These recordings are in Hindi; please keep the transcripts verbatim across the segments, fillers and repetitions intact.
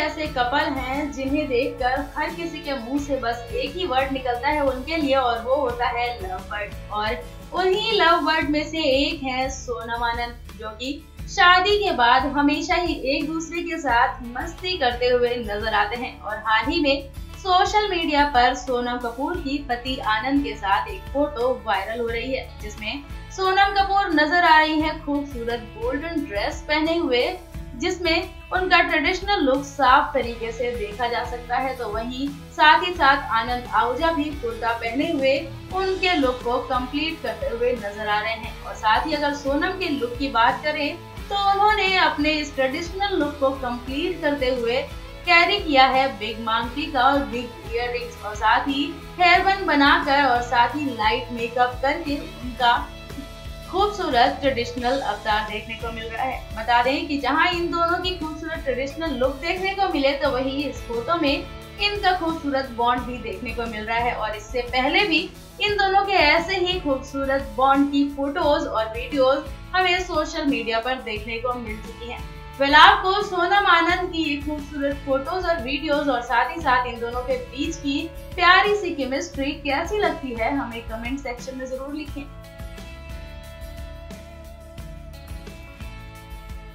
ऐसे कपल हैं जिन्हें देखकर हर किसी के मुंह से बस एक ही वर्ड निकलता है उनके लिए, और वो होता है लव बर्ड। और उन्हीं लव बर्ड में से एक है सोनम आनंद, जो कि शादी के बाद हमेशा ही एक दूसरे के साथ मस्ती करते हुए नजर आते हैं। और हाल ही में सोशल मीडिया पर सोनम कपूर की पति आनंद के साथ एक फोटो वायरल हो रही है, जिसमें सोनम कपूर नजर आ रही हैं खूबसूरत गोल्डन ड्रेस पहने हुए, जिसमें उनका ट्रेडिशनल लुक साफ तरीके से देखा जा सकता है। तो वहीं साथ ही साथ आनंद आहूजा भी कुर्ता पहने हुए उनके लुक को कंप्लीट करते हुए नजर आ रहे हैं। और साथ ही अगर सोनम के लुक की बात करें तो उन्होंने अपने इस ट्रेडिशनल लुक को कंप्लीट करते हुए कैरी किया है बिग मांगटी का और बिग इयररिंग्स, और साथ ही हेयर बन बनाकर और साथ ही लाइट मेकअप करके उनका खूबसूरत ट्रेडिशनल अवतार देखने को मिल रहा है। बता दें कि जहां इन दोनों की खूबसूरत ट्रेडिशनल लुक देखने को मिले, तो वहीं इस फोटो में इनका खूबसूरत बॉन्ड भी देखने को मिल रहा है। और इससे पहले भी इन दोनों के ऐसे ही खूबसूरत बॉन्ड की फोटोज और वीडियोस हमें सोशल मीडिया पर देखने को मिल चुकी हैं। वेल, आपको सोनम आनंद की ये खूबसूरत फोटोज और वीडियोस और साथ ही साथ इन दोनों के बीच की प्यारी सी केमिस्ट्री कैसी लगती है, हमें कमेंट सेक्शन में जरूर लिखें।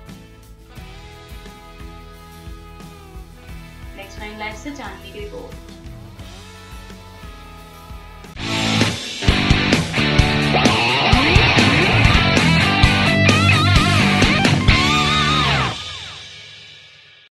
नेक्स्ट नाइन लाइव से जानने की रिपोर्ट।